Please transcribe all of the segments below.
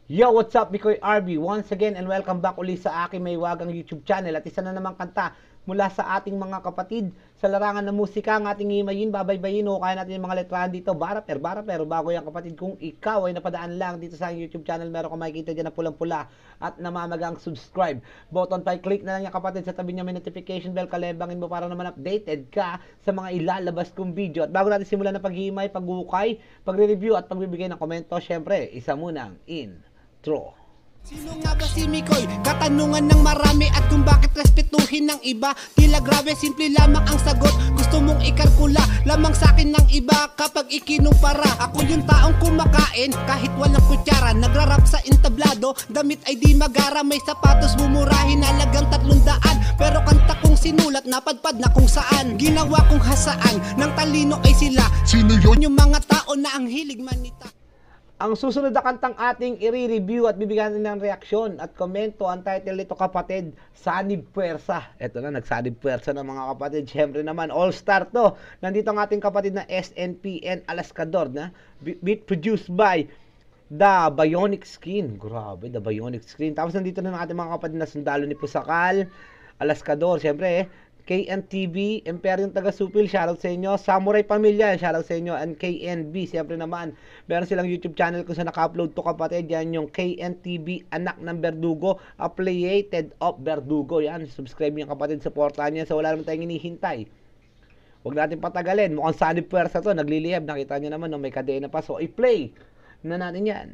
Yo, what's up? Bikoy RB once again and welcome back uli sa aking may wagang YouTube channel at isa na namang kanta mula sa ating mga kapatid sa larangan ng musika ang ating himayin, babaybayin o kaya natin yung mga letrahan dito, baraper, bago yung kapatid kung ikaw ay napadaan lang dito sa aking YouTube channel, meron kang makikita dyan na pulang-pula at namamagang subscribe button, pa-click na lang yung kapatid sa tabi niya may notification bell, kalembangin mo para naman updated ka sa mga ilalabas kong video. At bago natin simulan na paghihimay, pag-ukay, pagre-review at pagbibigay ng komento, syempre, isa munang intro. Sino nga ba si Mikoy? Katanungan ng marami at kung bakit respetuhin ng iba. Tila grabe, simple lamang ang sagot. Gusto mong ikalkula lamang sa akin ng iba kapag ikinumpara. Ako yung taong kumakain kahit walang kutsara. Nagrarap sa entablado, damit ay di magara. May sapatos mumurahin halagang 300. Pero kanta kong sinulat napadpad na kung saan. Ginawa kong hasaan ng talino ay sila. Sino yun? Yung mga tao na ang hilig manita. Ang susunod na kantang ating i-review at bibigyan natin ng reaksyon at komento, ang title nito kapatid, Sanib Puwersa. Ito na, nagsanib puwersa ng mga kapatid. Siyempre naman, all-star to. Nandito ang ating kapatid na SNPN Alascador na beat produced by The Bionic Skin. Grabe, The Bionic Skin. Tapos nandito na ang ating mga kapatid na sundalo ni Pusakal, Alascador. Siyempre, KNTV, Imperium Taga-Supil, shoutout sa inyo. Samurai Pamilya, shoutout sa inyo. And KNB, siyempre naman, meron silang YouTube channel kung saan naka-upload to kapatid. Yan yung KNTV, Anak ng Berdugo, Affiliated of Berdugo. Yan, subscribe niyo kapatid, supportahan niya. So wala naman tayong hinihintay. Huwag natin patagalin. Mukhang Sanib Puwersa to, naglilihab. Nakita niyo naman, no, may kadena pa. So i-play na natin yan.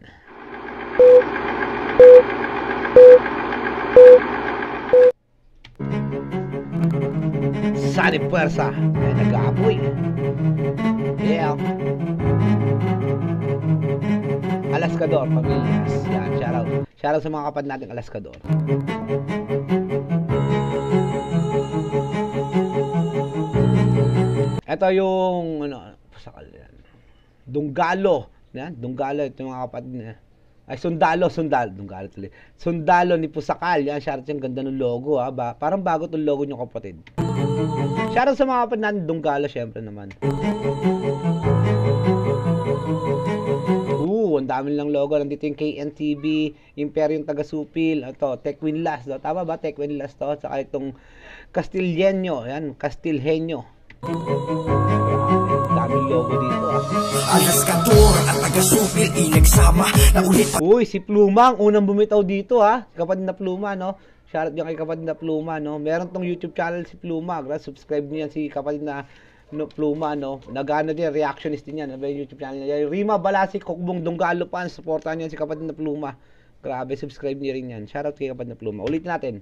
Sanib Puwersa ay nag-aapoy. Yeah. Alascador, Pamillas. Yan, shoutout. Shoutout sa mga kapatid natin Alascador. Ito yung ano, Pusakal yan. Dunggalo. Yan, Dunggalo ito yung mga kapatid niya. Ay, Sundalo tuloy. Sundalo ni Pusakal. Yan, shoutout yung ganda ng logo ha. Parang bago itong logo nyo kapatid. Shoutout sa mga kapatid natin Dunggalo, syempre naman. Ang dami lang logo. Nandito yung KNTV, Imperium Taga-Supil. Ito, Tequinlas. Tama ba? Tequinlas to. Saka itong Castilhenyo. Yan, Castilhenyo. Daming logo dito. Alascador at Taga-Supil inagsama na ulit. Uy, si Pluma ang unang bumitaw dito ha. Kapatid na Pluma, no? Shoutout yung kay kapatid na Pluma, no? Meron tong YouTube channel si Pluma. Subscribe niyo yan si kapatid na Pluma, no? Nagana din, reactionist din yan. Ano ba yung YouTube channel niya? Rima Balasik, Kukbong Dunggalo pan. Supportan niyo si kapatid na Pluma. Grabe, subscribe niyo rin yan. Shoutout kay kapatid na Pluma. Ulitin natin.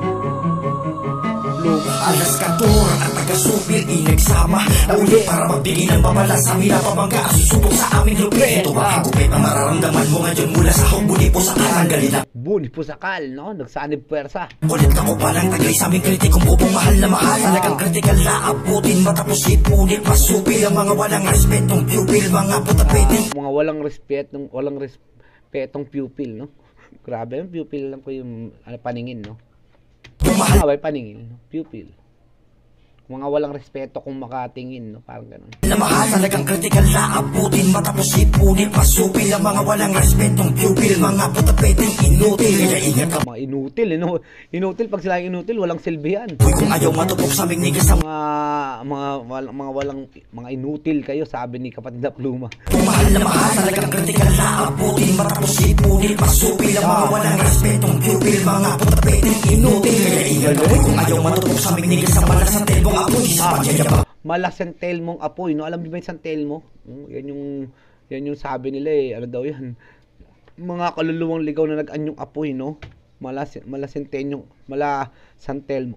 Alascador at Taga-Supil inagsama na ulit para magbigay ng babala sa mila pamangga. Susubok sa aming lupi. Ito ba ang gupit na mararamdaman mo ngayon mula sa Buni Pusakal ang galila. Buni Pusakal, no? Nagsanib puwersa. Kulit ka ko palang tagay sa aming kritikong bubong mahal na mahal. Talagang kritikal na abutin matapos ipunit masupil ang mga walang respetong pupil, mga putapete. Mga walang respetong pupil, no? Grabe, yung pupil lang ko yung paningin, no? Ay, paningin, no? Pupil. Mga walang respeto kung makatingin, no? Parang ganun. Na mahal, talagang kritikal na abutin matapos ipunit masupil ang mga walang respetong pupil, mga putapeteng inutil. Kaya ingat ka. Mga inutil, no? Inutil, pag sila inutil, walang silbihan. Uy, kung ayaw matupok sa aming nigas ang mga inutil kayo, sabi ni kapatid na Pluma. mahal na mahal, talagang kritikal na abutin matapos ipunit masupil ang mga walang respetong pupil, mga putapeteng inutil. Kaya ingat ka. Uy, kung ayaw matupok sa aming nigas ang balas ng telmong apoy sa pagyayabang. Malasentel mong apoy, no? Alam niyo ba yung Santel mo? Yan yung sabi nila eh. Ano daw yan? Mga kaluluwang ligaw na nag-anyong apoy, no? Malasentel mo.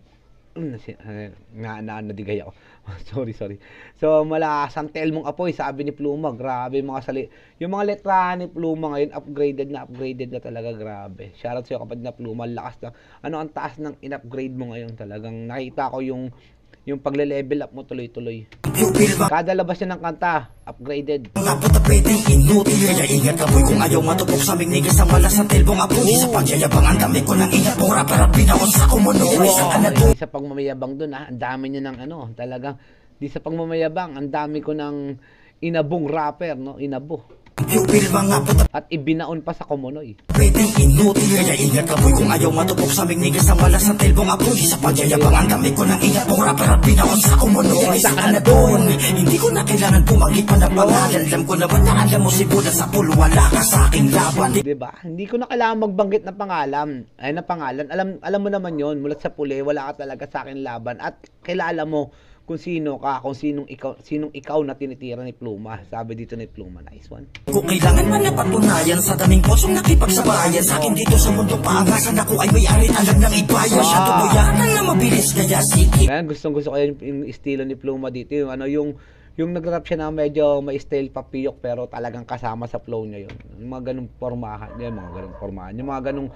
Nadigay ako. sorry. So, Santel mong apoy, sabi ni Pluma. Grabe yung mga letrahan ni Pluma ngayon, upgraded na talaga. Grabe. Shoutout sa'yo kapatid na Pluma. Lakas na. Ano ang taas ng in-upgrade mo ngayon talagang. Nakita ko yung pagle-level up mo tuloy-tuloy. Kada labas niya ng kanta, upgraded. Mga putapeteng inutil. Kaya ingat ka boy kung ayaw matupok sa aming nigas ang balas ng telmong apoy. Sa pagyayabang ang dami ko ng ingat mong rapper at pinakon sa kumuno. Di sa pagmamayabang dun ha, ang dami niya ng ano, talagang di sa pagmamayabang, ang dami ko ng inabong rapper, no? Inabo. Pupil mga puta At ibinaon pa sa Komonoy. Pwedeng inutil kaya ingat ka boy kung ayaw matupok sa aming niggas ang malas ng telbong apoy sa pagyayabang ang dami ko ng ingat mong rapper at binaon sa Komonoy isa ka na doon hindi ko na kailangan pumanggit pa na pangalan alam ko na ba na alam mo si Buda sa pool wala ka sa aking laban Diba? Hindi ko na kailangan magbanggit ng pangalan. Ay, na pangalan. Alam mo naman yon mulat sa puli, wala ka talaga sa akin laban. At kilala mo kung sino ka, kung sinong ikaw na tinitira ni Pluma. Sabi dito ni Pluma, nice one. kung kailangan man na patunayan sa daming posong nakipagsabayan sa akin dito sa mundong paangasan ako ay may-ari alam ng ibayan siya tuloyanan na mabilis kaya sige Ayan, gusto ko yung estilo ni Pluma dito. Yung nag-rap siya na medyo may style papiyok pero talagang kasama sa flow niya yun. Yung mga ganung formahan, yung mga ganung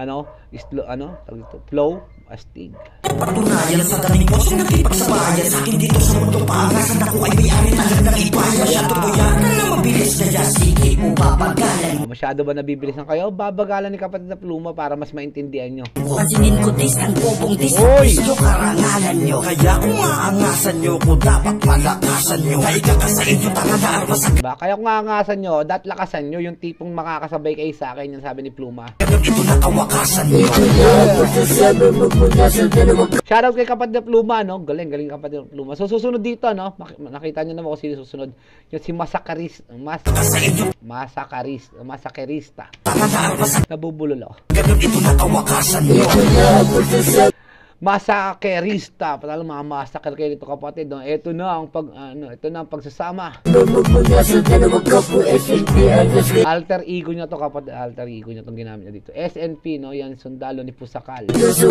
flow, astig. patunayan sa daming posong nakipagsabayan sa akin dito sa mundong paangasan ako ay may-ari alam ng ibayan siya tuloyanan na mabilis kaya sige upapagalan Masyado ba nabibilisan kayo? Babagalan ni kapatid na Pluma para mas maintindihan nyo. pansinin ko dis ang bobong dis gusto karangalan nyo kaya kung maangasan nyo ko dapat malakasan nyo kaya ka sa inyo talaga arpa sa Diba? Kaya kung angasan nyo, lakasan nyo yung tipong makakasabay kayo sa akin, yung sabi ni Pluma. ganun ito na kawakasan nyo Shoutout kay kapatid na Pluma, no? Galing kapatid na Pluma. So, susunod dito, no? Nakita nyo naman kung sino susunod. Yung si Masakarista. Nabubulol ako. ganun ito na kawakasan nyo Masakerista, patalo mga massacre kayo dito kapatid, no? Ito na ang pagsasama. Alter ego niya to kapatid, alter ego niya tong ginamit niya dito. SNP, no? Yan sundalo ni Pusakal.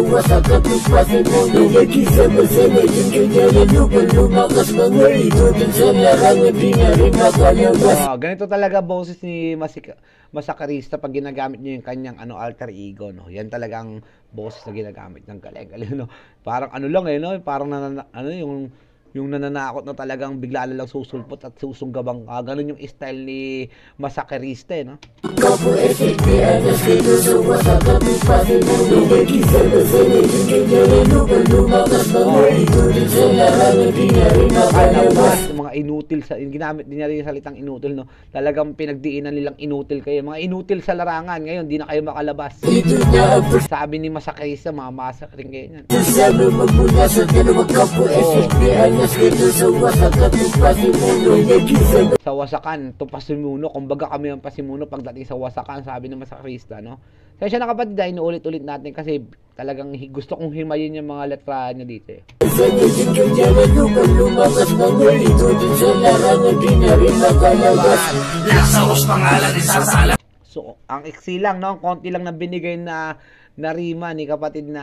Ganito talaga boses ni Masakarista pag ginagamit niya yung kanyang alter ego, no? Yan talagang boses na ginagamit ng galing, no? Parang lang no? Parang yung nananakot na talagang bigla na lang susulpot at susunggabang ka. Ganun yung style ni Masakarista, no? Mga inutil yung ginamit din niya rin yung salitang inutil, no? Talagang pinagdiinan nilang inutil kayo. Mga inutil sa larangan ngayon, di na kayo makalabas. Sabi ni Masakarista, mga masakring kayo niyan. Sa wasakan, to pasimuno. Kumbaga kami ang pasimuno pagdating sa wasakan, sabi ng Masakarista, no? Kaya siya nakapatid, inuulit-ulit natin kasi talagang gusto kong himayin yung mga letra niya dito, eh. So, ang iksi lang, no? Konti lang na binigay na rima ni kapatid na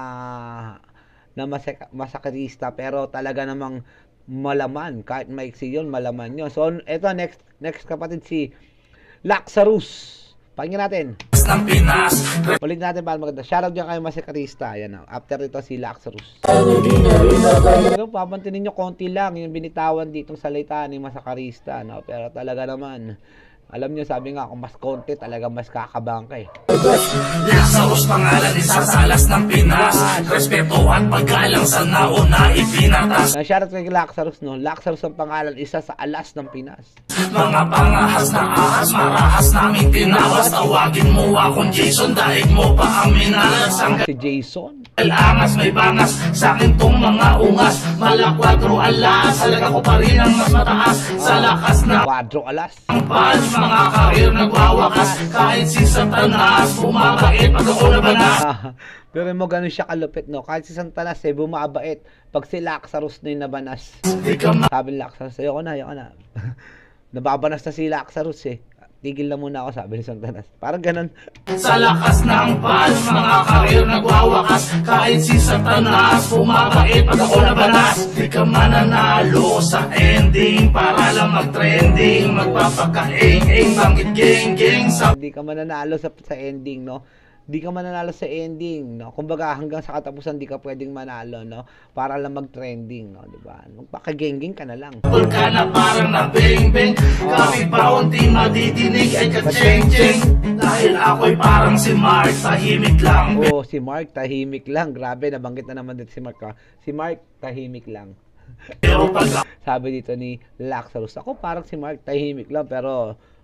Masakarista, pero talaga namang malaman. Kahit maiksi yun, malaman yun. So, eto, next kapatid, si Laxarus. Pakinggan natin. Ulit natin para maganda. Shoutout dyan kayo Masakarista. Yan na. After ito, si Laxarus. Pero papantinin nyo, konti lang yung binitawan ditong salita ni Masakarista, no? Pero talaga naman, alam nyo, sabi nga, kung mas konti, talaga mas kakabangka, eh. Laxarus pangalan, isa sa alas ng Pinas. Respeto at paggalang sa nauna ipinatas. Shoutout kay Laxarus, no? Laxarus ang pangalan, isa sa alas ng Pinas. Mga pangahas na ahas, marahas namin tinawas. Tawagin mo akong Jason, daig mo pa ang minalas. Ang Si Jason. angas may bangas, sa akin tong mga ungas. Malakwadro alas, halaga ko pa rin ang mas mataas. Sa lakas na Quadro alas. punch, mga karir nagwawakas. Kahit si Satanas, bumabait pag ako nabanas. Pero mo ganun siya kalupit, no? Kahit si Santanas, bumabait. Pag si Laxarus na yung nabanas. Di ka Sabi ni Laxarus, ayoko na. Nababanas na si Laxarus, eh. Tigil na muna ako, sabi ni Santanas. Parang ganun. sa lakas ng punch, mga karir nagwawakas. Kahit si Satanas, bumabait pag ako nabanas. Di ka mananalo sa ending, para lang mag-trending. Magpapakaing-ing, bangkit geng-geng sa Hindi ka mananalo sa ending, no? Di ka mananalo sa ending, no? Kumbaga, hanggang sa katapusan, di ka pwedeng manalo, no? Para lang mag-trending, no? Diba? Magpaka-geng-geng ka na lang. ka na parang na beng-beng. Kami pa unti madidinig ay ka-cheng-cheng. Dahil ako'y parang si Mark, tahimik lang. Oh, si Mark, tahimik lang. Grabe, nabanggit na naman dito si Mark, ha? Si Mark, tahimik lang. Pero pag Sabi dito ni Laxarus, ako parang si Mark, tahimik lang, pero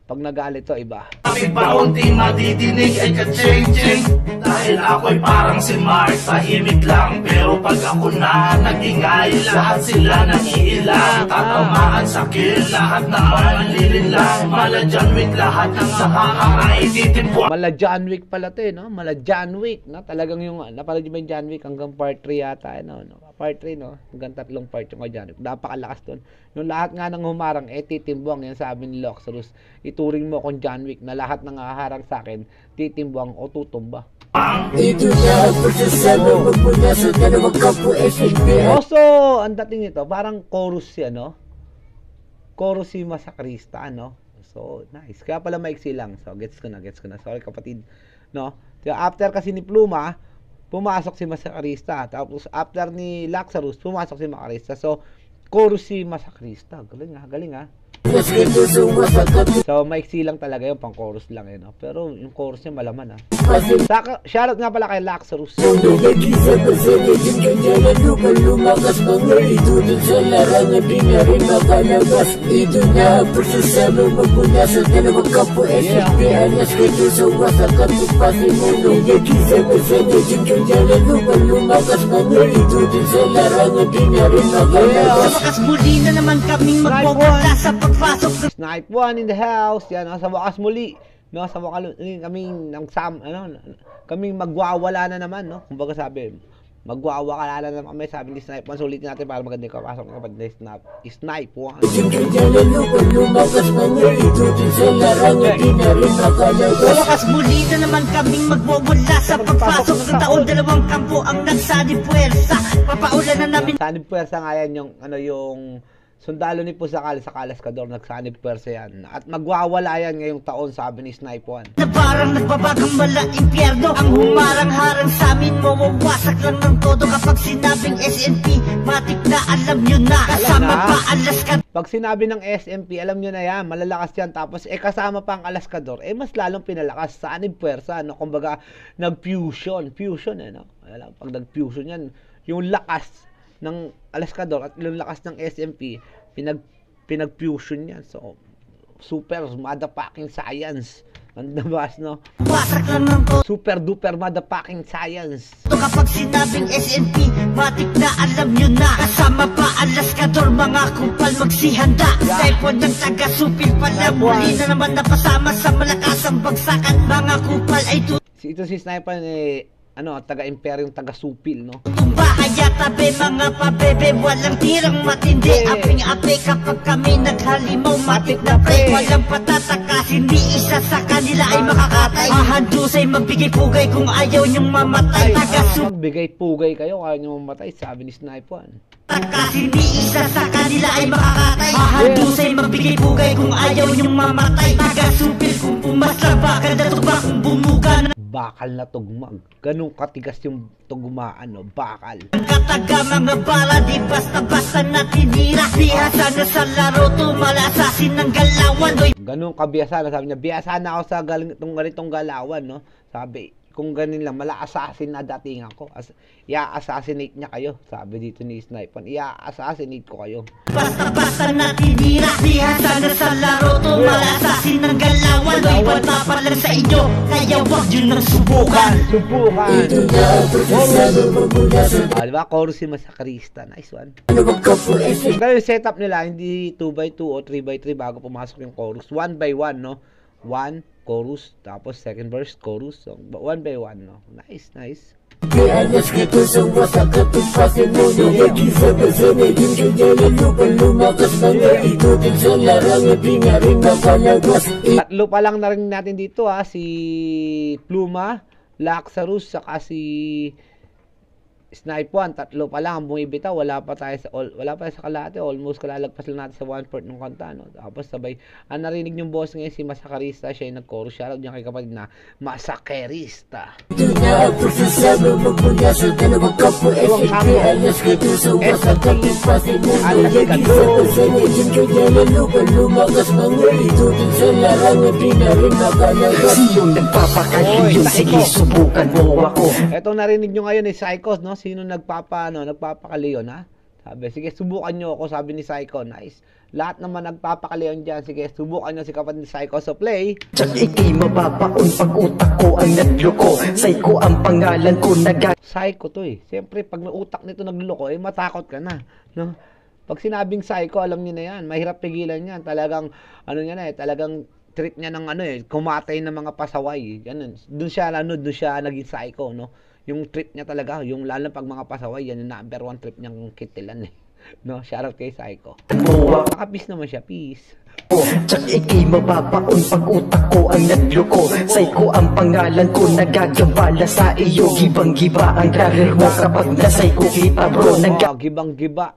Pag nagalit to, iba. Bakit ba unti madidinig ay ka-ching-ching? Dahil ako'y parang si Mark, tahimik lang. Pero pag ako na nag-ingay, lahat sila nag-iilang. Tatamaan sa kill, lahat naman nalilinlang. Mala John Wick, lahat ng nakakaititimpo. Mala John Wick pala to, no? Mala John Wick, no? Talagang yung, napanood nyo ba yung John Wick hanggang part 3 yata, no? Part 3, no? Hanggang 3 part yung John Wick. Napakalakas doon. Yung lahat nga ng humarang, titimbang, yan sabi ni Loxarus. Ituring mo kung John Wick na lahat ng haharang sa akin, titimbang o tutumba. Ito na ang pagsasama magmula sa dalawang kampo SNP. Also, ang dating nito, parang chorus siya, no? Chorus si Masakrista, no? So, nice. Kaya pala maiksi lang. So, gets ko na. Sorry, kapatid. No? So, after kasi ni Pluma, pumasok si Masakrista. Tapos, after ni Loxarus, pumasok si Masakrista. So, chorus si Masakrista. Galing ha. So, maiksi lang talaga yung pang chorus lang, no? Pero, yung chorus niya malaman, ha. Shoutout nga pala kay Loxarus. Lumakas mga idudin sa larangan, di na rin makalabas. Ito na ang pagsasama magmula sa dalawang kampo SNP. Alas kayo sa wasak at tupasin mo nung nagkisama sa naging kanyalan. Lumakas mga idudin sa larangan, di na rin makalabas. Wakas muli na naman kaming magpapala sa pagpasok. Snipe 1 in the house. Yan, sa wakas muli. No, sa wakas kaming magwawala na naman, no? Kumbaga sabi, magwawala na naman kami, sabi ni Snipe 1. Sulitin natin para maganda yung kapasok ng kapag na Snipe 1. Lumakas mga idudin sa larangan, di na rin makalabas. Wakas muli na naman kaming magwawala sa pagpasok ng taon. Dalawang kampo ang nagsanib puwersa. Papaulan na namin. Sanib puwersa nga yan yung, yung sundalo ni Pusakal sa Kalaskador, nagsanib puwersa yan. At magwawala yan ngayong taon, sabi ni Snipe 1. Na parang nagbabagang mala impyerno. Ang humarang-harang sa amin, mawawasak lang ng todo. Kapag sinabing SNP, matik na alam nyo na. Kasama na. pa Alaska. Pag sinabi ng SMP, alam nyo na yan, malalakas yan. Tapos, kasama pa ang Alaskador, mas lalong pinalakas. Sanib puwersa, no? Kumbaga, nag-fusion. Fusion, no? Pag nag-fusion yan, yung lakas ng Alaskador at yung lakas ng SMP, pinag-fusion yan. So, super motherfucking science. Ang dabas, no? Wasak lang ng todo. Super duper motherfucking science. Kapag sinabing SNP, matik na alam nyo na. Kasama pa Alaskador, mga kupal magsihanda. Typhoon ng taga-supil pala. Muli na naman napasama sa malakasang bagsakan. Mga kupal ay Ito si Sniper, taga-imperyong taga-supil, no? tumba. Kaya tabi mga pabebe, walang tirang matindi. Aping-api kapag kami naghalimaw, matik na pre. Walang patatakas, hindi isa sa kanila ay makakatay. Mahandusay magbigay pugay kung ayaw nyong mamatay. Taga-supil. Magbigay pugay kayo, kaya nyo mamatay, sabi ni Snipe 1. Takas, hindi isa sa kanila ay makakatay. Mahandusay magbigay pugay kung ayaw nyong mamatay. Taga-supil kung pumasla, bakal na tuba kung bumuga na. Bakal na tugmag. Ganun katigas yung tugmaan, no? Bakal. Kataga mga bala, di basta-basta na tinira. Bihasa na sa laro, tumalasasin ng galawan. Ganun kabiyasa na, sabi niya, biyasa na ako sa ganitong galawan, no? Sabi, kung ganin lang, mala-assassin na dating ako. I-assassinate niya kayo. Sabi dito ni Snipe 1, i-assassinate ko kayo. Basta-basta na tinira. Bihasa na sa laro, tumalasasin ng galawan. May pagpapalan sa inyo, kaya wag nyo nang subukan. Subukan! Ito na ang pagsasama magmula sa Diba? Chorus si Masakrista. Nice one. dalawang kampo SNP. Pero yung setup nila, hindi 2x2 o 3x3 bago pumasok yung chorus. 1x1, no? 1, chorus, tapos second verse, chorus. So, 1x1, no? Nice, nice. Alas kayo sa wasak at tupasin mo nung nagkisama sa naging kanyalan. Lumakas mga idudin sa larangan, di na rin makalabas. Tatlo pa lang na rin natin dito, ha? Si Pluma, Loxarus, saka si Snipe 1, tatlo pa lang ang bumibitaw, wala pa tayo sa kalahati, almost kalalagpas lang natin sa 1/4 ng kanta, no? Tapos sabay, ang narinig yung boss ngayon si Masakrista, siya yung nag-chorus. Shoutout niya kay kapatid na Masakrista. Ito na ang pagsasama magmula sa dalawang kampo SNP. Alas kayo sa wasak at tupasin mo nung nagkisama sa naging kanyalan. Lumakas mga idudin sa larangan, di na rin makalabas. Siyong nagpapakaliyo, sige subukan mo ako. Etong narinig nyo ngayon is Psychos, no? Sino nagpapakaliyon, ha? Sabi, sige, subukan nyo ako, sabi ni Psycho. Nice. Lahat naman nagpapakaliwan dyan. Sige, subukan nyo si kapatid ni Psycho. So, play. Tsak ikay mababaon pag utak ko ang nagloko. Psycho ang pangalan ko Psycho to eh. Siyempre, pag utak nito nagloko, matakot ka na. No? Pag sinabing Psycho, alam niyo na yan. Mahirap pigilan yan. Talagang, talagang trip niya ng kumatay ng mga pasaway. Ganun. Doon siya naging Psycho, no? Yung trip niya talaga, yung lalo pag mga pasaway, yan yung number 1 trip niyang kitilan eh. No, shoutout kay Psycho. Nakapis naman siya, peace. Tsak ikay mababaon pag utak ko ang nagloko. Psycho ang pangalan ko, nagagabala sa iyo. Gibang-giba ang karir mo kapag na-psycho kita bro. Gibang-giba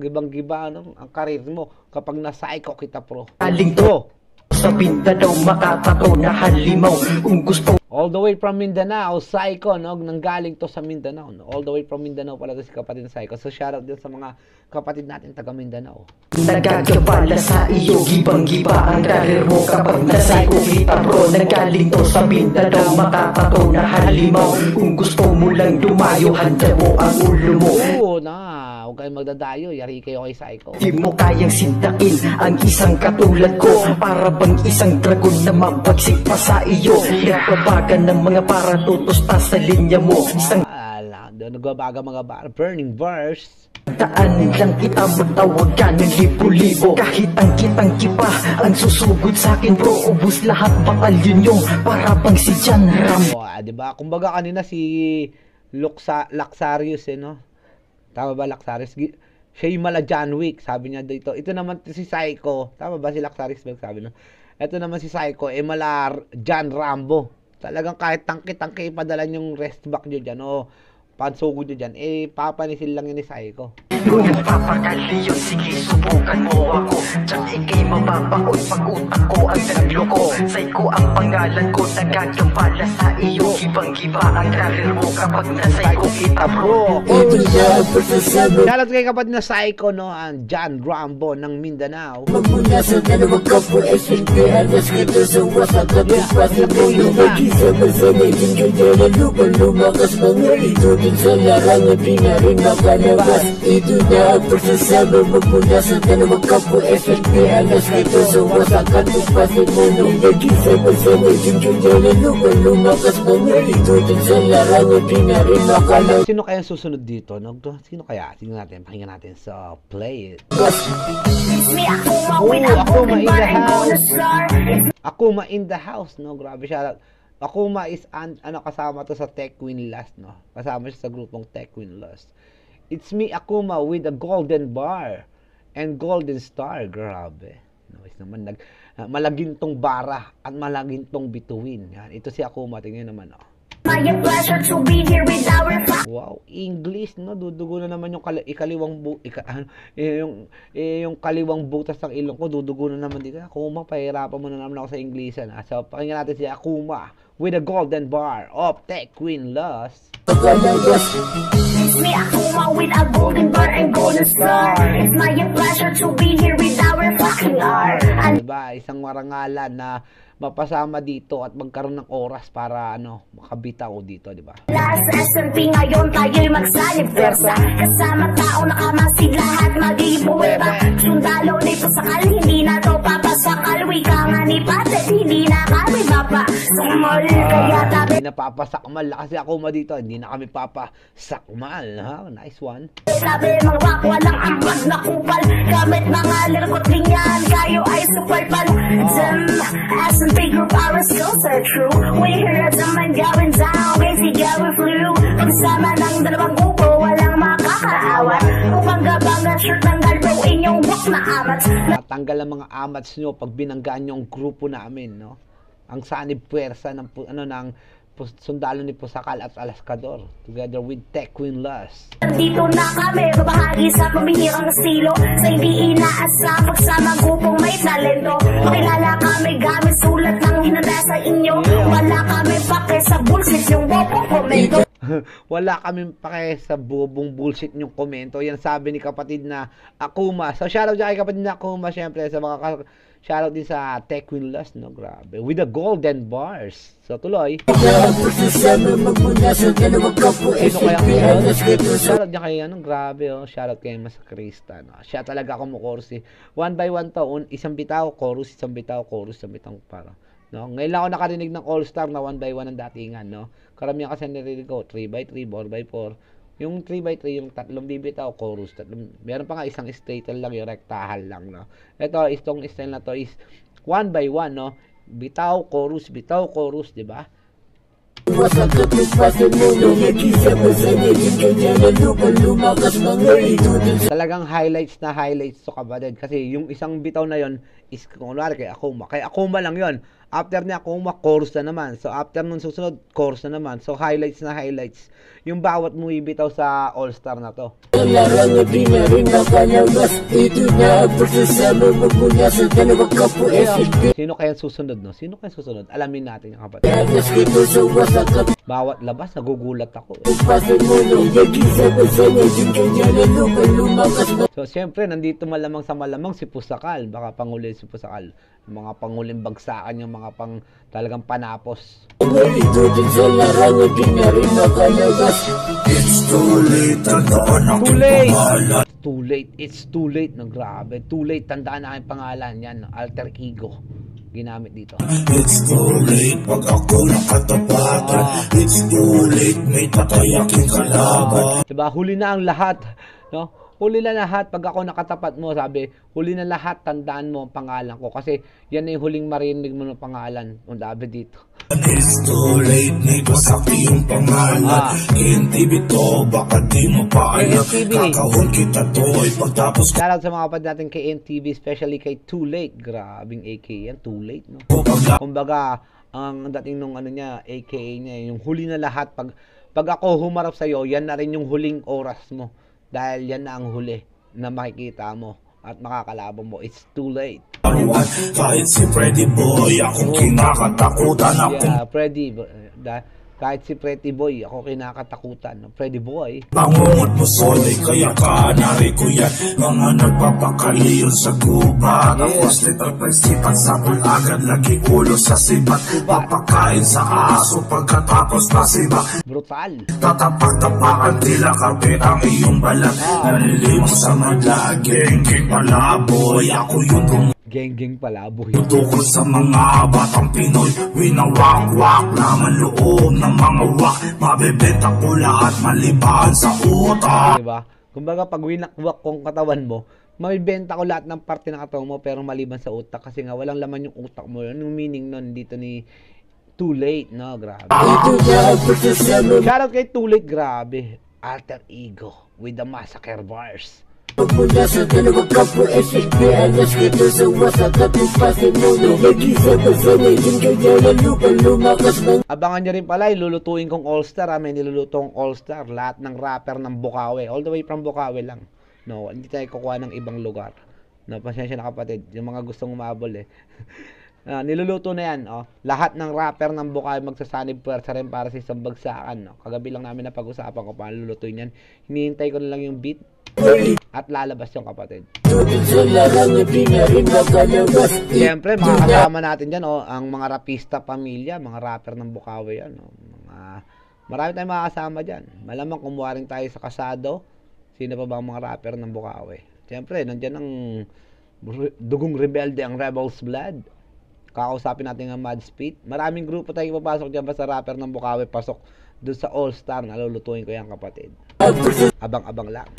ang karir mo kapag na-psycho kita bro. Galing to sa Mindanao, makatato na halimaw. Kung gusto all the way from Mindanao, Psycho, no? Nanggaling to sa Mindanao, no? All the way from Mindanao pala to si kapatid na Psycho. So, shoutout din sa mga kapatid natin taga Mindanao. nagagabala sa iyo, gibang-giba ang karir mo kapag na-psycho kita bro. Nanggaling to sa Mindanao, makatato na halimaw. Kung gusto mo lang dumayo, handa mo ang ulo mo. Oo na, huwag kayong magdadayo, yari kayo kay Psycho. Di mo kayang sindakin ang isang katulad ko. Para bang isang dragon na mabagsik pa sa iyo. Nababagan ng mga paratutos sa linya mo. Isang Doon nagbabaga mga burning verse. daan lang kita magtawag ka ng libo-libo. Kahit ang kitang kipa ang susugod sa akin bro. Ubus lahat batalyon yung para bang si John Ram. Diba? Kumbaga kanina si Laxarius no? Tama ba Laxarius? Siya yung mala John Wick, sabi niya dito. Ito naman si Psycho. Tama ba si Laxarius sabi no? Ito naman si Psycho, mala John Rambo. Talagang kahit tangke-tangke ipadalan yung rest back nyo dyan o pansugod nyo dyan, papanisil lang yun ni Psycho. Kung nagpapakali yun, sige subukan mo ako. Tsak ikay mababaon pag utak ko ang nagloko. Psycho ang pangalan ko, nagagambala sa iyo. Gibang-giba ang karir mo kapag na-psycho kita bro. Shoutout kay kapatid na Psycho, no? Ang John Rambo ng Mindanao. Magmula sa dalawang kapo, SNP, alas kito sa wasak at pagpasa ko yung mag-isama sa naging ganyan na lupang lumakas mga ito din sa larangan, di na rin makalabas. Ito na ang pagsasama, magmula sa dalawang kapo, SNP, alas kito sa wasak at pagpasa ko yung mag-isama sa naging ganyan na lupang lumakas mga ito din sa larangan, di na rin makalabas. Sino kaya susunod dito? No? Sino kaya? Tingnan natin, pakinggan natin sa play it. Akuma in the house, no? Grabe siya. Akuma is kasama to sa Tech Queen Last, no? Kasama siya sa grupong Tech Queen Last. It's me, Akuma, with a golden bar and golden star. Grabe. Nice naman. Malagintong bara at malagintong bituin. Yan. Ito si Akuma. Tingnan naman, oh. Wow, English, no? Dudugo na naman yung yung kaliwang butas ng ilong ko. Dudugo na naman dito. Akuma, pahirapan mo na naman ako sa Inglesan. So, pakinggan natin si Akuma with a golden bar of Tech Queen Lost. It's me, Akuma, with a golden bar and golden star. It's my pleasure to be here with our fucking art. Diba, isang marangalan na mapasama dito at magkaroon ng oras para makabitaw dito, di ba? Last SMP ngayon tayo'y magsalibversa. Kasama tao nakamasid lahat mag-ibuweba. Sundalo ni pasakal, hindi na to papasakal. Wika nga ni Patet, hindi na kami mapasakmal. Kaya tabi Hindi na papasakmal kasi Akuma dito, hindi na kami papasakmal, ha? Nice one. sabi mga wak, walang ambag na kupal. Gamit mga lirkot linyan, kayo ay super pan. SMP group, our skills are true. We hear at the mind going down, crazy going through. Pagsama ng dalawang grupo, walang makakaawat. Upang gabang shirt ng galbo, inyong book na amat. Natanggal ang mga amats nyo pag binanggaan nyo ang grupo namin, no? Ang sanib puwersa ng sundalo ni Pusakal at Alaskador together with Tech Queen Lust. Dito na kami, babahagi sa pamihirang estilo. Sa hindi inaasa, pagsama grupong may talento. Makilala kami gamit sulat ng hinanda sa inyo. Wala kami pake sa bullshit yung bobong komento. Wala kami pake sa bobong bullshit yung komento. Yan sabi ni kapatid na Akuma. So shoutout dyan kay kapatid na Akuma, syempre sa mga Shoutout din sa Tequin Lust, no? Grabe. With the golden bars. So, tuloy. Sino kaya ang shoutout niya kay, grabe, oh. Shoutout kay Mas Krista, no? Siya talaga kumukorus, eh. One by one to. Isang bitaw, chorus, isang bitaw, chorus, isang bitaw, para. No? Ngayon lang ako nakarinig ng all-star na 1x1 ang datingan, no? Karamihan kasi narinig ko, 3x3, 4x4. Yung 3x3, yung tatlong bibitaw, chorus, meron pa nga isang statel lang, yung rektahal lang, no? Ito, itong style na to is 1x1, no? Bitaw, chorus, di ba? Talagang highlights to kapatid. Kasi yung isang bitaw na yon is, kunwari kay Akuma. Kay Akuma lang yon. After niya Akuma, chorus na naman. So after nun susunod, chorus na naman. So highlights na highlights. Yung bawat mo ibitaw sa all-star na to. Sino kaya susunod, no? Sino kaya susunod? Alamin natin yung kapatid. Bawat labas, nagugulat ako. So, siyempre, nandito malamang sa malamang si Pusakal. Baka panguli si Pusakal. Mga panguling bagsakan, yung mga pang talagang panapos. It's too late, tandaan ang pangalan. Too late, it's too late. No, grabe. Too late, tandaan na aking pangalan. Yan, alter ego. Ginamit dito. It's too late, pag ako nakatapatan. It's too late, may patay aking kalaban. Diba, huli na ang lahat. No? Huli na lahat, pag ako nakatapat mo, sabi, huli na lahat, tandaan mo ang pangalan ko. Kasi yan na yung huling marinig mo ng pangalan. Ang dabi dito. It's too late, may pasaki yung pangalan. KNTV to, baka di mo pa alam. Kakahon kita to, ay pagtapos. Shoutout sa mga kapatid natin kay NTV, especially kay Too Late. Grabing AKA yan, Too Late, no? Kumbaga, ang dating nung ano niya, AKA niya, yung huli na lahat. Pag ako humarap sa'yo, yan na rin yung huling oras mo. Dahil yan na ang huli na makikita mo at makakalaban mo. It's too late. Kahit si Freddy Boy, akong kinakatakutan. Yeah, Freddy, kahit si Freddy Boy, ako kinakatakutan. No? Freddy Boy. Bangungot mo solid, kaya ka nariko yan. Mga nagpapakaliyon sa gubat. Tapos little pagsipat sa agad lagi ulo sa sibat. Papakain sa aso pagkatapos pasibak. Brutal. Tatapak-tapakan tila kapit ang iyong balat. Nalilimang sa madla, geng-geng palaboy. Ako yung Geng-geng palaboy. tukol sa mga batang Pinoy. Winawak-wak naman loob ng mga wak. Mabebenta ko lahat maliban sa utak. Diba? Kumbaga pag winakwak kong katawan mo, mabibenta ko lahat ng parte ng katawan mo pero maliban sa utak. Kasi nga walang laman yung utak mo. Yun yung meaning nun dito ni Too Late, no? Grabe. Shoutout kay Too Late, grabe. Alter ego with the massacre bars. Mula sa dalawang kapo SHP alas kito sa wasak at ipasin mo nagisa pa sa medyo kaya lalupang lumakas ng Abangan nyo rin pala, ilulutuin kong all-star. May nilulutong all-star. Lahat ng rapper ng Bukawi. All the way from Bukawi lang. No, hindi tayo kukuha ng ibang lugar. No, pasensya na kapatid. Yung mga gustong umabol eh. Niluluto na yan. Oh. Lahat ng rapper ng Bukawi magsasanib puwersa rin para sa isang bagsakan. No? Kagabi lang namin napag-usapan ko paano lulutuin yan. Hinihintay ko na lang yung beat. At lalabas yung kapatid. Siyempre, mga kasama natin dyan, oh, ang mga rapista pamilya, mga rapper ng Bukawi yan. Oh. Marami tayong mga kasama dyan. Malamang kumuha rin tayo sa Kasado. Sino pa ba ang mga rapper ng Bukawi? Siyempre, nandyan ang dugong rebelde, ang Rebels Blood. Kakausapin natin ang Mad Speed. Maraming grupo tayo papasok dyan, basta rapper ng Bukawi, pasok doon sa All-Star. Nalulutuin ko yan, kapatid. Abang-abang lang.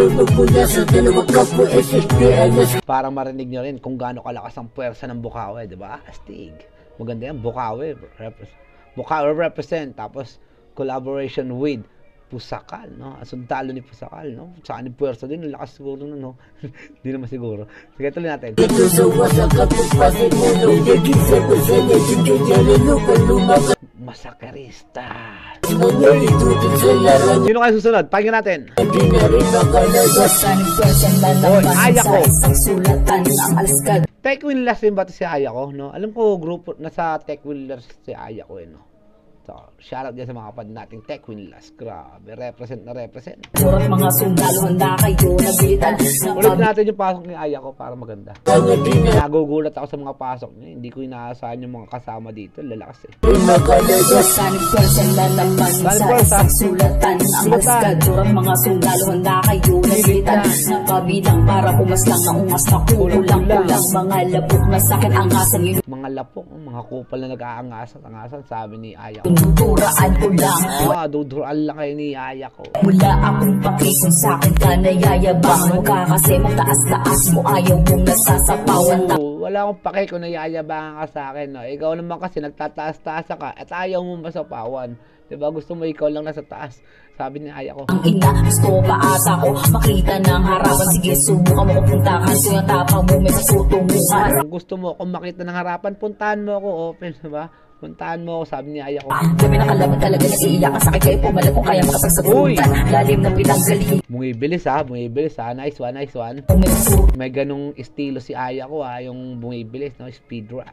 Para marinig nyo rin kung gaano kalakas ang puwersa ng Bukawi, diba? Astig. Maganda yan, Bukawi. Bukawi represent. Tapos, collaboration with Pusakal, no? Asuntalo ni Pusakal, no? Saan yung puwersa din? Lakas siguro, no? Hindi naman siguro. Sige, tuloy natin. Masakarista. Sino kayo susunod? Pakinggan natin. Ayako. Tech Wheelers din ba ito si Ayako, no? Alam ko, grupo, nasa Tech Wheelers si Ayako, no? So, shoutout dyan sa mga kapatid nating Tech Winlas. Grabe, represent na represent. Surat mga sundalo, handa kayo nabitan. Ulit natin yung pasok ni Aya ko para maganda. Nagugulat ako sa mga pasok niya. Hindi ko inaasahan yung mga kasama dito. Lalakas eh. Sonic person na naman sa sulatan. Ang asgad, surat mga sundalo, handa kayo nabitan. Kabilang para pumaslang na ungas na kulang. Mga labok na sakit ang asang yun. Mga lapok, mga kupal na nag-aangasan, sabi ni Aya ko. Duraan ko lang. Duduraan lang kayo ni Aya ko. Wala akong paki kung sa'kin ka nayayabang ka kasi magtaas-taas mo ayaw mong nasasapawan na. Wala akong pake kung nayayabangan ka sa akin. No? Ikaw naman kasi nagtataas-taas ka at ayaw mo masapawan. Diba? Gusto mo ikaw lang nasa taas. Sabi ni Aya ko. Ang ina, gusto pa asa ko makita ng harapan. Sige, subukan mo kung puntahan. So yung tapang mo may masutunguhan. Kung gusto mo akong makita ng harapan, puntahan mo ako. Open, diba? Puntahan mo ako, sabi ni Aya ko. Kami nakalaban talaga na iiyak ka sakit kayo pumalag kung kaya makasagsagutan. Lalim ng pinanggaling. Bumibilis ha. Nice one. May ganong estilo si Aya ko ha, yung bumibilis, no? Speed rap.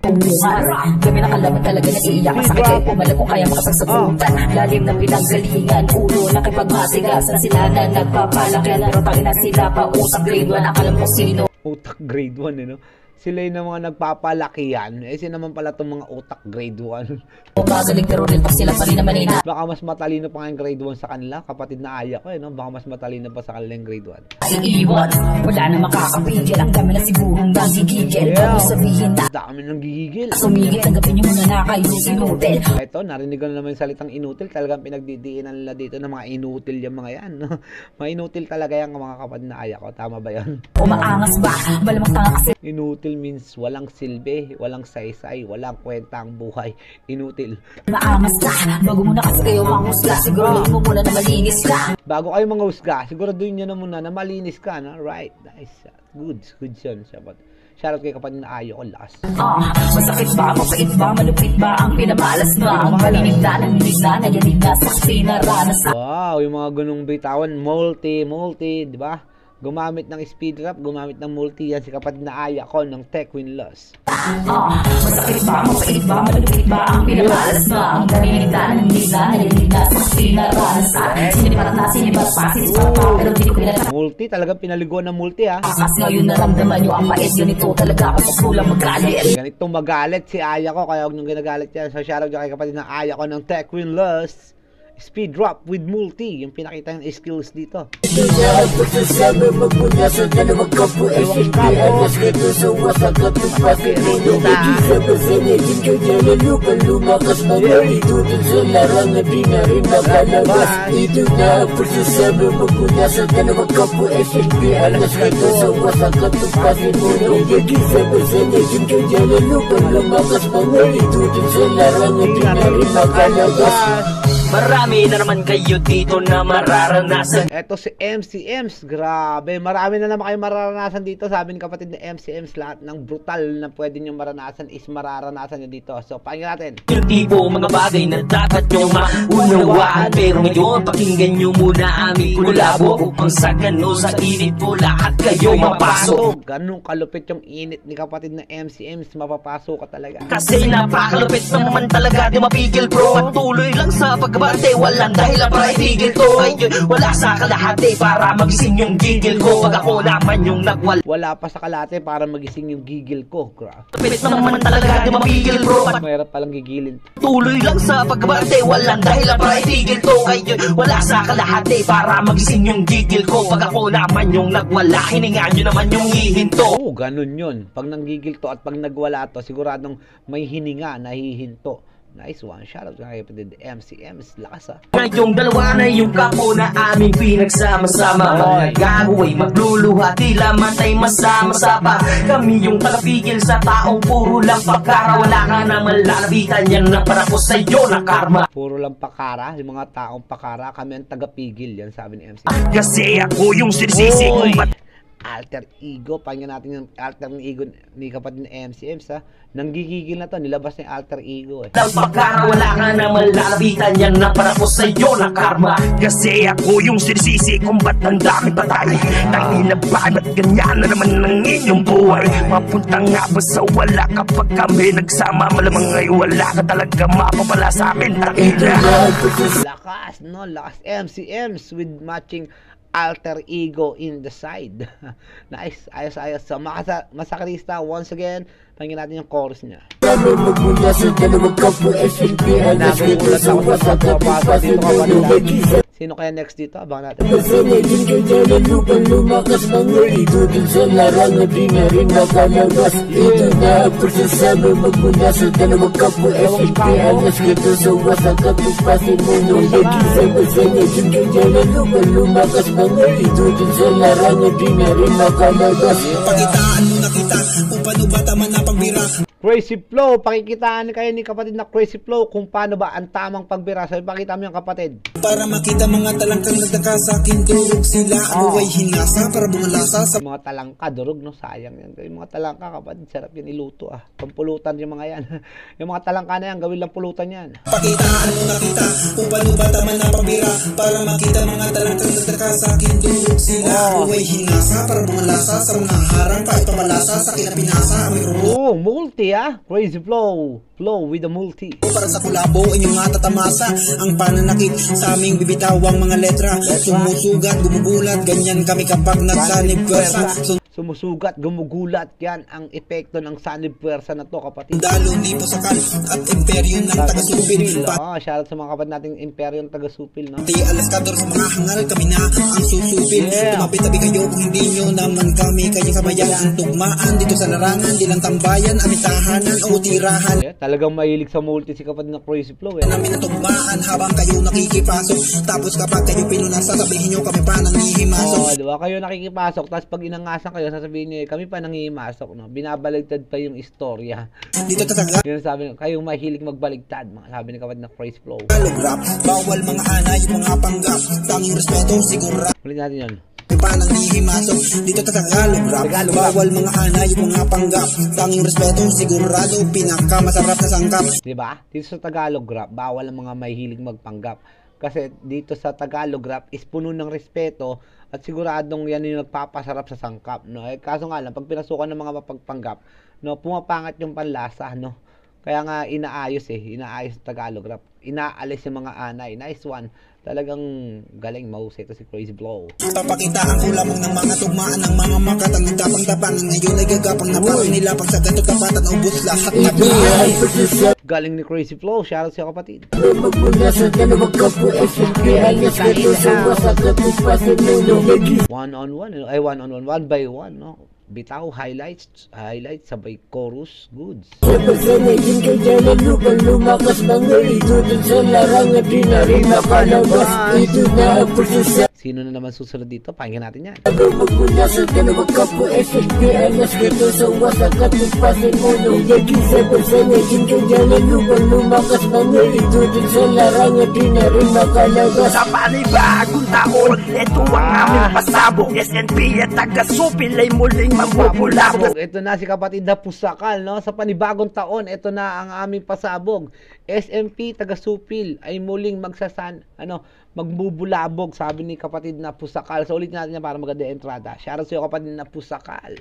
Kami nakalaban talaga na iiyak ka sakit kayo pumalag kung kaya makasagsagutan. Lalim ng pinanggalingan, ulo nakipagmasigasan sila na nagpapalakihan. Pero tangina sila pa utak grade 1, akalam ko sino. Utak grade 1 eh, no? Sila yung mga nagpapalakihan. Eh, sila naman pala itong mga utak grade 1. Magaling pero rin pa sila pa rin naman ina. Baka mas matalino pa nga yung grade 1 sa kanila. Kapatid na Aya ko eh, no? Baka mas matalino pa sa kanila yung grade 1. Iiwan, wala na makakapigil. Ang dami na sigurong nagigigil. Bago sabihin na dami nang gigigil. sumigit, tanggapin nyo muna na kayo inutil. Ito, narinig ko na naman yung salitang inutil. Talagang pinagdidiinan nila dito ng mga inutil yung mga yan. No? Mga inutil talaga yan mga kapatid na Aya ko. Tama ba yan? Umaangas ba? Malamang tanga kasi Inutil means walang silbi, walang saysay, walang kwenta ang buhay. Inutil. maangas ka. Bago muna kasi kayo manghusga. Siguro mo muna na malinis ka. Bago kayo mga husga, siguraduhin nyo na muna na malinis ka, no? Right, nice. Good yun. Shoutout kay kapatid na Ayo ko last. Masakit ba? Mapait ba? Malupit ba? Ang pinamalas ba? Ang paninig na nanginig na nayanig na saksi na ranas na. Wow, yung mga ganung bitawan, multi, di ba? Gumamit ng speed rap, gumamit ng multi yan si kapatid na Aya ko ng Tech Winlas. Masakit ba? Mapait ba? Malupit ba? Ang pinamalas ba? Ang paninig na nanginig na nayanig na saksi na ranas na. Siniparat na sinipat pa pero hindi ko pinalakas. Multi, talagang pinaliguan ng multi ha. Ngayon naramdaman nyo ang pait. Ganito talaga ako sa kulang magalit. Ganitong magalit si Aya ko, kaya huwag niyong ginagalit yan. So shoutout kay kapatid na Aya ko ng Tech Winlas. Speed drop with multi, yung pinakita yung skills dito. Pagkasama magmula sa dalawang kapo SNP Alas nito sa wasak at tumpasin nito Mag-isama sa legend ka dyan na lumakas mga itutin sa larangan di na rin nakalabas Ito na ang pagsasama magmula sa dalawang kapo SNP Alas nito sa wasak at tumpasin nito Mag-isama sa legend ka dyan na lumakas mga itutin sa larangan di na rin nakalabas Marami na naman kayo dito na mararanasan. Eto si MCMs, grabe. Marami na naman kayo mararanasan dito. Sabi ni kapatid na MCMs, lahat ng brutal na pwede nyo maranasan is mararanasan nyo dito. So, pakinggan natin. Yung tipo mga bagay na dapat nyo maunawaan. Pero ngayon, pakinggan nyo muna aming kulabo. Upang sa gano sa init po lahat kayo mapasok. Ganun kalupit yung init ni kapatid na MCMs, mapapasok ka talaga. Kasi napakalupit naman talaga di mapigil bro. At tuloy lang sa pagbate, walang dahilan para itigil to. Ngayon, wala sa kalahati para magising yung gigil ko. Pag ako naman yung nagwala. Wala pa sa kalate para magising yung gigil ko. Grabe. Lupit naman talaga di mapigil bro. At Mahirap palang gigilin. tuloy lang sa pagbate, walang dahilan para itigil to. Ngayon, wala sa kalahati para magising yung gigil ko. Pag ako naman yung nagwala, hininga nyo naman yung hihinto. Oo, ganun yun. Pag nanggigil to at pag nagwala to, siguradong may hininga, nahihinto. Nice one. Shoutout kay kapatid MCMs. Lakas ha. Ngayong dalawa na yung kapo na aming pinagsama-sama. Mga gagaway magluluha, tila matay masama-sama. Kami yung tagapigil sa taong puro lang pagkara. Wala ka na malalapitan, yan na para po sa'yo na karma. Puro lang pakara. Yung mga taong pakara, kami ang tagapigil. Yan sabi ni MC. Kasi ako yung sinisisi kung ba't alter ego. Pakinggan natin yung alter ego ni kapatid na MCMs, ha. Nanggigigil na to, nilabas na yung alter ego, eh. Dahil pagka wala ka naman lalapitan yan na para ko sa'yo na karma. Kasi ako yung sinisisi kung ba't ang dami patay. Tangina ba, ba't ganyan na naman ang inyong buhay? Mapunta nga ba sa wala kapag kami nagsama? Malamang ngayon wala ka talaga mapapala sa amin. Tangina. Lakas, no? Lakas MCMs with matching alter ego in the side. Nice, ayos. So, Masakrista, once again, pakinggan natin yung chorus niya. Magmula sa dalawang kapwa SNP hanggang dito sa wasak at ipasimulo. Sino kaya next dito? Abangan natin. Masanagin ka dyan ang lupang lumakas. Mga ito din sa larangan, di na rin makalabas. Ito na ang persasama magmula sa dalawang kapwa SNP hanggang dito sa wasak at ipasimulo. Nag-isang masanagin ka dyan ang lupang lumakas. Mga ito din sa larangan, di na rin makalabas. Pakitaan mo na kita kung paano ba tama na pagbira. Crazy Flow, pakikitaan kayo ni kapatid na Crazy Flow kung paano ba ang tamang pagbira. Sabi, pakita mo yung kapatid. Para makita mga talangkang nagdaka sa akin, durog sila. Ako ay hinasa para bumalasa sa Mga talangka, durog, no? Sayang yan. Yung mga talangka, kapatid, sarap yan iluto, ah. Pampulutan yung mga yan. Yung mga talangka na yan, gawin lang pulutan yan. pakitaan mo na kita kung paano ba tama na pagbira. Para makita mga talangkang nagdaka sa akin, durog sila. Ako ay hinasa para bumalasa sa mga harang kahit pamalasa sa kinapinasa. May Oh, multi, ah. Crazy Flow. Flow with the multi. para sa kulabo inyong matatamasa ang pananakit sa aming bibitawang mga letra. Sumusugat, gumugulat, ganyan kami kapag nagsanib pwersa. Sumusugat, gumugulat. Yan ang epekto ng sanib pwersa na to, kapatid. Sundalo ni Pusakal at imperyo ng taga-supil. Shoutout sa mga kapatid nating imperyo ng taga-supil, no? Pati alaskador sa mga hangal, kami na ang susupil. Tumapit-tabi kayo kung hindi nyo naman kami kayong kabayan. Ang tugmaan dito sa larangan, di lang tambayan, aming tahanan o tirahan. Talagang mahilig sa multi si kapatid na Crazy Flow, eh. Namin ang tugmaan habang kayo nakikipasok. Tapos kapag kayo pinunasa, sabihin nyo kami pa nang hihimasok. Diba? Kayo nakikipasok, tapos pag inangasan kayo, sasabihin niyo, kami pa nangihimasok, no? Binabaligtad pa yung istorya. Dito tataga Yun sabi niyo, kayong mahilig magbaligtad, mga sabi ni kapatid na Crazy Flow. rap, bawal mga anay, mga panggap. Tanging respeto, siguro Ulit natin yun. pa nang hihimasok. Dito sa Tagalog rap, bawal mga anay, mga panggap. Tanging respeto, sigurado, pinakamasarap na sangkap. Diba? Dito sa Tagalog rap, bawal ang mga mahilig magpanggap. Kasi dito sa Tagalog rap is puno ng respeto at siguradong yan yung nagpapasarap sa sangkap, no? Eh, kaso nga lang, pag pinasukan ng mga mapagpanggap, no, pumapangat yung panlasa, no? Kaya nga inaayos sa Tagalog rap. Inaalis yung mga anay. Nice one. Talagang galing, mahusay ito si Crazy Flow. Papakitaan ko lamang ng mga tugmaan ng mga makatang nagtapang-tapangan. Ngayon ay gagapang na parang nilapang sa ganito tapatan, ubos lahat na buhay. Galing ni Crazy Flow. Shoutout sa kapatid. Magmula sa dalawang kapwa SNP hanggang dito sa wasak at ipasimulo. One on one by one, no? Bitaw, highlights, sabay chorus, goods. Masanagin ka dyan ang lupang lumakas. Mga ito din sa larangan, di na rin makalabas. Ito na ang persasama. Sino na naman susunod dito? Pakinggan natin yan. Magmula sa dalawang kapwa SNP hanggang dito sa wasak at ipasimulo. Nag-isang masanagin ka dyan ang lupang lumakas. Mga ito din sa larangan, di na rin makalabas. Sa panibagong taon, ito ang aming pasabog. SNP at taga-supil ay muling mambubulabog. Ito na si kapatid na Pusakal, no? Sa panibagong taon, ito na ang aming pasabog. SMP taga-supil ay muling magbubulabog, sabi ni kapatid na Pusakal. So ulit natin yan para maganda yung entrada. Shoutout sa iyo kapatid na Pusakal.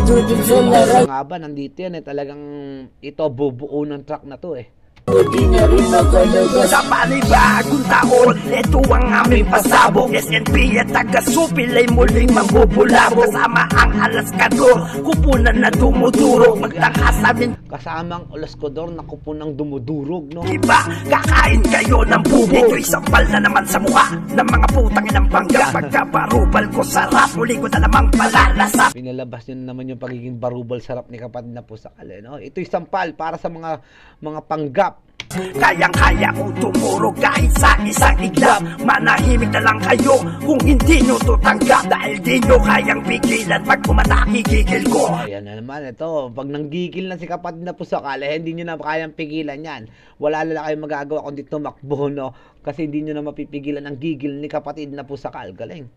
Nga ba, nandito yan, talagang ito bubuo ng track na to, eh. Sa panibagong taon, ito ang aming pasabog. SNP at taga-supil ay muling mambubulabog. Kasama ang alaskador, kupunan na dumudurog. Magtakas amin Kasamang Olascodor na kupunang dumudurog, no? iba, kakain kayo ng bubo. Ito'y sampal na naman sa mukha ng mga putang inang bangga. Pagkabarubal ko sarap, muli ko na namang palalasap. Pinalabas nyo naman yung pagiging barubal sarap ni kapatid na Pusakal, eh, no? Ito'y sampal para sa mga panggap. Kayang-kaya ko tumurog kahit sa isang iglap. Manahimik na lang kayo kung hindi nyo to tanggap. Dahil di nyo kayang pigilan pag umatake gigil ko. Ayan na naman, ito. Pag nanggigil na si kapatid na Pusakal, hindi nyo na kayang pigilan yan. Wala na kayong magagawa kundi tumakbo, no? Kasi hindi nyo na mapipigilan ang gigil ni kapatid na Pusakal. Galing.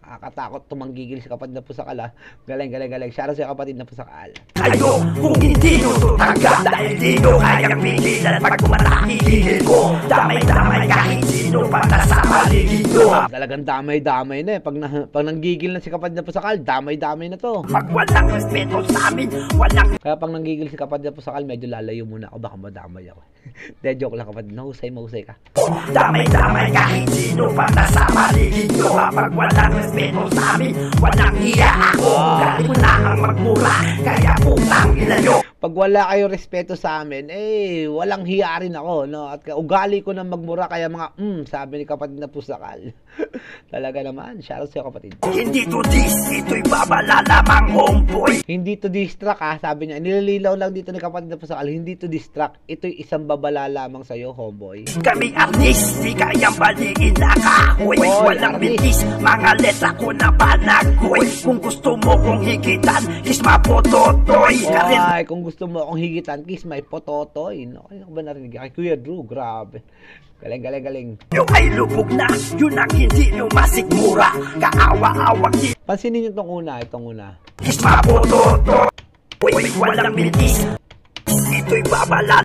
Nakakatakot tumanggigil si kapatid na pusakal ha. Galing. Shoutout sa kapatid na pusakal. Kayo, kung hindi nyo to tanggap dahil di nyo kayang pigilan pag kumatakihigil ko. Damay-damay kahit sino pa nasa paligid nyo. Talagang damay-damay na eh. Pag nanggigil na si kapatid na pusakal, damay-damay na to. Pag walang respeto sa amin, walang Kaya pag nanggigil si kapatid na pusakal, medyo lalayo muna ako. Baka madamay ako. De, joke lang kapatid. Mahusay ka. damay-damay kahit sino pa nasa paligid nyo. Pag walang respeto sa amin, walang hiya ako. Dahil ko na ang magmura, kaya putang ina nyo. Pag wala kayo respeto sa amin, walang hiya rin ako, no? At ugali ko na magmura, kaya mga, sabi ni kapatid na pusakal. Talaga naman, shoutout sa kapatid. Hindi to dis, ito'y babala lamang homeboy. Hindi to distract sabi niya. Nilililaw lang dito ni kapatid na pusakal, hindi to distract. Ito'y isang babala lamang sa'yo, homeboy. Kami artist, di kayang baligin na kahoy. Walang bitis, mga letra ko na panagoy. Kung gusto mo kong higitan, kisma po totoy. Ay, kung gusto mo akong higitan, kiss my pototoy. No, ano ba narinig? Kay Kuya Drew, grabe. Galing. Yung ay lubog na, yun ang hindi nyo masigmura. Kaawa-awang di, Pansinin niyo itong una. kisma po totoy. Walang bitis, ito'y babala.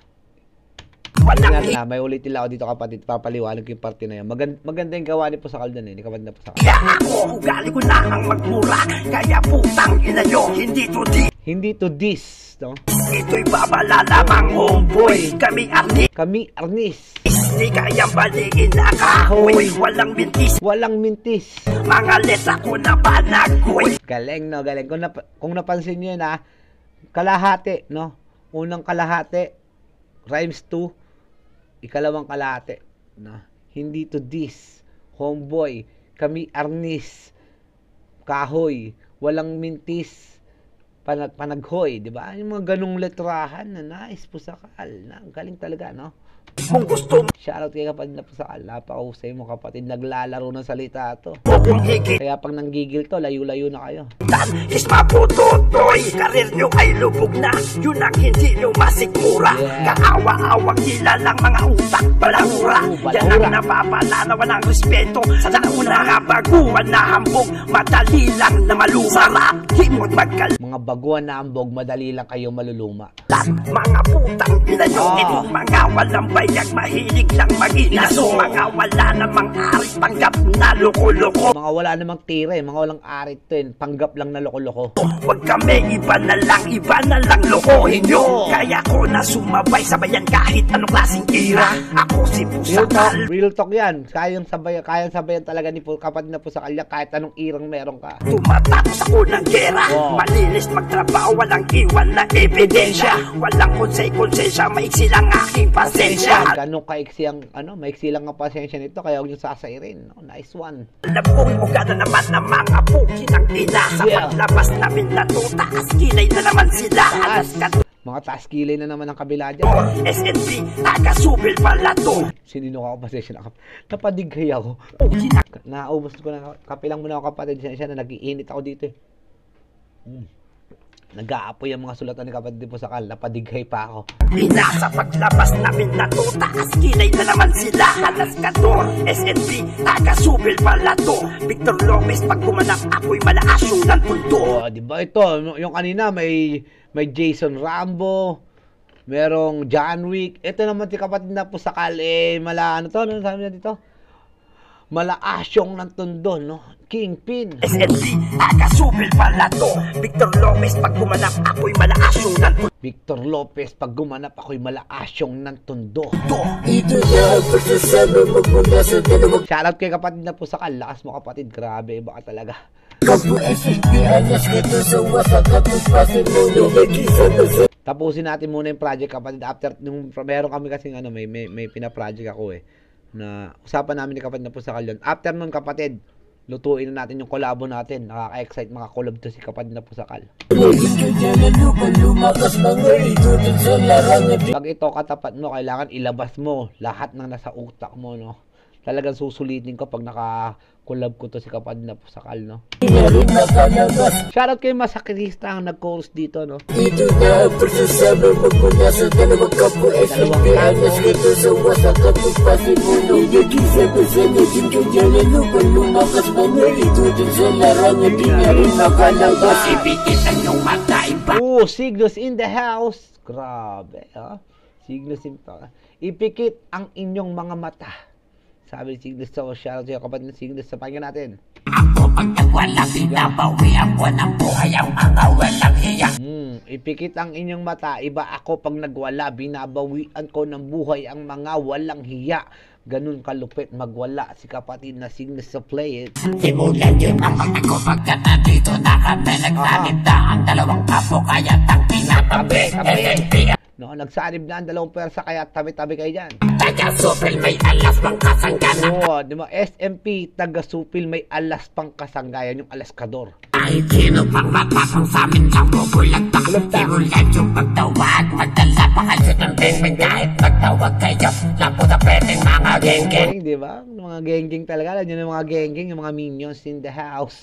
Walang Ingat na, may ulitin lang ako dito kapatid. Papaliwanag ko yung parte na yan. Maganda yung gawa ni pusakal dun ni kapatid na pusakal. hiya ako. Ugali ko na ang magmura, kaya putang ina nyo. Hindi to this, no? Ito'y babala lamang homeboy. Kami artist, di kayang baligin na kahoy. Walang mintis, mga letra ko na panagoy. Galing, no? Galing. Kung napansin nyo yun, ha? Kalahati, no? Unang kalahati, rhymes to, ikalawang kalahati, no? Hindi to this, homeboy, kami arnis, kahoy, walang mintis, panaghoy, di ba? Yung mga ganung letrahan na nice, pusakal, na galing talaga, no? Kung gusto mo Shoutout kay kapatid na pusakal, napakahusay mo kapatid, naglalaro ng salita to. kong higitan, Kaya pag nanggigil to, layo-layo na kayo. kisma po totoy. Karir nyo ay lubog na, yun ang hindi nyo masigmura. Yeah. Kaawa-awang hila lang mga utak balahura. Yan ang napapala na walang respeto. Sa nauna nga baguhan na hambog, madali lang na malumara. Himod magkalat, Mga baguhan na ambog, madali lang kayo maluluma. mga putang ina nyo. Itong mga walang bayag, mahilig lang mag-inaso. Mga wala namang arit, panggap na loko-loko. Mga wala namang tira, mga walang arit to, panggap lang na loko-loko. Huwag kami iba na lang lokohin nyo. Kaya ko na sumabay sabayan kahit anong klaseng ira. Ako si Pusakal, Real talk yan. Kayang sabayan talaga ni kapatid na pusakal yan kahit anong irang meron ka. tumatapos ako ng gera. Wow. Malinis magtrabaho, walang iwan na ebidensya. Walang konsensya, maiksi lang aking pasensya. Ganun kaiksi ang, maiksi lang ang pasensya nito, kaya huwag nyo sasairin. Oh, nice one. Alam kong ugada naman ng mga puki ng ina. Sa Yeah. paglabas namin na to, taas kilay na naman sila. Alas ka Mga taas kilay na naman ang kabila dyan. SNP, taga-subil pala to. Sinino ako, pasensya na. Napadighay ako. Naubos ko na, kapilang muna ako kapatid. Siya na, nag-iinit ako dito eh. Nag-aapoy ang mga sulatan ni kapatid po sa kal. Napadighay pa ako. Sa paglabas namin na to, taas kilay na naman sila. Alas ka to, SNP, taga-subil pala to. Victor Lopez, pag gumanap ako'y malakas yung punto. Oh, di ba ito? Yung kanina may Jason Rambo, merong John Wick. Ito naman si kapatid na po sa kal. Ano sabi niya dito? Malaasyong ng tondo, no? Kingpin. SNP, taga-subil pala to. Victor Lopez, pag gumanap ako'y malakas yung punto. Victor Lopez, pag gumanap ako'y malaasyong ng tondo. Ito na ang pagsasama magmula sa dalawang Shoutout kay kapatid na po sa kal. Lakas mo kapatid, grabe, baka talaga. kapo SNP. Alas ka to sa wasak katupasin mo na nag-isama sa Tapusin natin muna yung project kapatid. After, meron kami kasing may pina-project ako na usapan namin ni kapatid na po sa kalyon. After nun kapatid, lutuin na natin yung collabo natin. Nakaka-excite mga collab to si kapatid na po sa kal. lumakas mga itutin sa larangan. Pag ito katapat mo, kailangan ilabas mo lahat ng nasa utak mo, no? Talagang susulitin ko pag Collab ko to si kapatid na Pusakal, no? Di na rin makalabas. Shoutout kay Masakirista ang nag-chorus dito, no? Ito na ang pagsasama magmula sa dalawang kapo SNP Alas kito sa wasak at magpasimuno Nag-isip sa naging kanya lupang lumakas mga ito din sa larangan di na rin makalabas. Ipikit ang iyong mata, iba Siglos in the house. Grabe, ha? Siglos in ipikit ang inyong mga mata. Sabi ni Siglos sa shoutout sa'yo kapatid na Siglos sa pakinggan natin. ako pag nagwala, binabawi ako ng buhay ang mga walang hiya. Ipikit ang inyong mata. Iba ako pag nagwala, binabawian ko ng buhay ang mga walang hiya. Ganun kalupit magwala si kapatid na Siglos sa Play It. Simulan yun ang magtago pagkat nandito na kami. Nagsanib na ang dalawang kapo kaya tang pinatabi. SNP No, nagsanib na ang dalawang pwersa kaya tabi-tabi kayo dyan. taga-supil may alas pang kasangganan. Oo, di ba? SMP, taga-supil, may alas pang kasanggayan, yung alaskador. Kahit sino pang matapang sa amin lang bubulagtak. Simulan yung pagtawag, magdala pa kayo ng bengeng. Kahit magtawag kayo, lang po na pwedeng mga geng-geng. Di ba? Mga geng-geng talaga. Alam nyo yung mga geng-geng, yung mga minions in the house.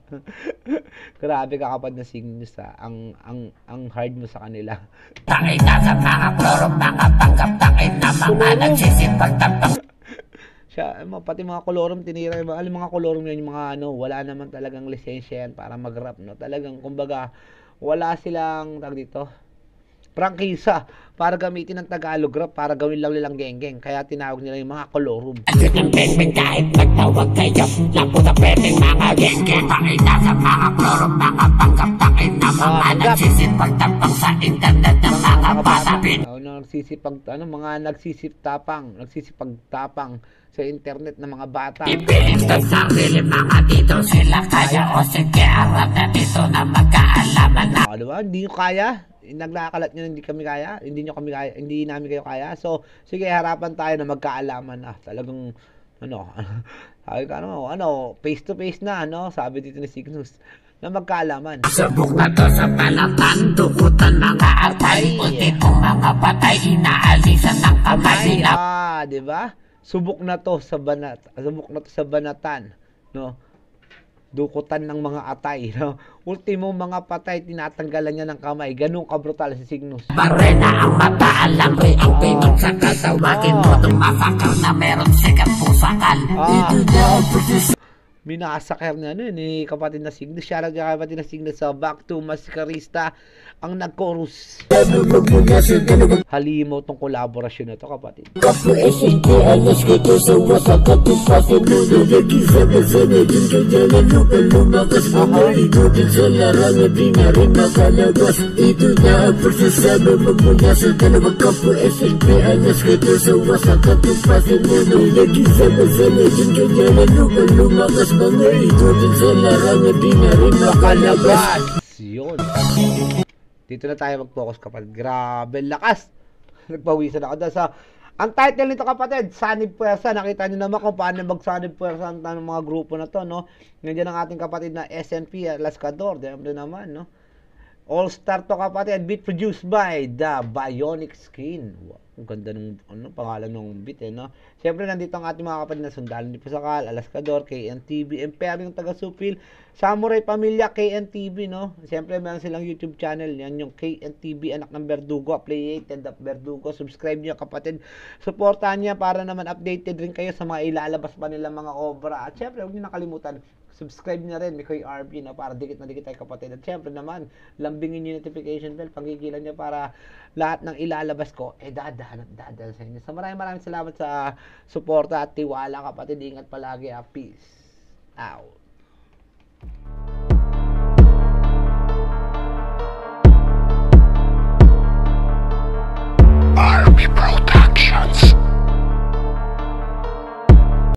Grabe ka kapag na Siglos, ha? Ang hard mo sa kanila. Tangin na sa mga kloro, mga panggap. Tangin na mga nagsisipag tampang. Siya, pati mga kolorum tinira, alam mga kolorum yan, yung mga wala naman talagang lisensya yan para mag-rap, no? Talagang, kumbaga, wala silang, tag dito, prangkisa para gamitin ng Tagalog rap para gawin lang nilang geng-geng. Kaya tinawag nila yung mga kolorum. Ayun ang beng-beng kahit magtawag kayo, lang po na pwedeng mga geng-geng. Tangin na sa mga kloro, mga panggap. Tangin na mga nagsisipag tampang sa internet ng mga patapin. Mga nagsisipagtapang sa internet ng mga bata. Ipilit sa sarili mga dito sila kaya o sige harap na dito na magkaalaman na. Diba? Hindi nyo kaya? Naglakalat nyo hindi kami kaya? Hindi nyo kami kaya? Hindi namin kayo kaya? So, sige, harapan tayo na magkaalaman na. Talagang, sabi ka face to face na, sabi dito ni Siglos, na magkaalaman. Subok na to sa palatan, dukutan mga atay, ultipong mga patay, inaalisan ng kamay nila. Diba? Subok na to sa banatan, no? Dukutan ng mga atay, no? Ultimo mga patay, tinatanggalan niya ng kamay. Ganun kabrutal si Siglos. Barena ang mata, alam ko'y ang pinagsakal. Tawagin mo itong masakal na meron sikat pusakal. Ito na ang Minasakar na ni kapatid na Siglos. Shoutout kay kapatid na Siglos sa Back to Maskarista ang nag-chorus. Halimaw tong kolaborasyon na to, kapatid. Kapo SNP Alas kito sa wasak at magpasimuno Nag-isama sa naging kanya lupang lumakas mga ito din sa larangan di na rin makalabas. Ito na ang pagsasama magmula sa dalawang kapo SNP Alas kito sa wasak at magpasimuno Nag-isama sa naging kanya lupang lumakas mga ito din sa larangan di na rin makalabas. Yun. Dito na tayo mag-focus, kapatid. Grabe, lakas. Nagpawisan ako dahil sa ang title nito, kapatid, Sanib Pwersa. Nakita nyo naman kung paano mag-Sanib Pwersa ang mga grupo na to, no? Nandiyan ang ating kapatid na SNP Alaskador. Diyempre naman, no? All-Star to, kapatid. Beat produced by The Bionic Skin. Wow. Ang ganda ng pangalan ng beat, no? Siyempre, nandito ang ating mga kapatid na Sundalo ni Pusakal, Alaskador, KNTV, Imperium Taga-Supil, Samurai Pamilya, KNTV, no? Siyempre, meron silang YouTube channel. Yan yung KNTV, anak ng Verdugo, affiliated of Verdugo. Subscribe nyo, kapatid. Supportahan niya para naman updated rin kayo sa mga ilalabas pa nilang mga obra. At siyempre, huwag nyo nakalimutan, subscribe na rin, Mikoy RP, no? Para dikit na dikit tayo, kapatid. At siyempre naman, lambingin yung notification bell, panggigilan nyo para lahat ng ilalabas ko, dadahan sa inyo. So maraming salamat sa suporta at tiwala, kapatid. Ingat palagi. Peace out.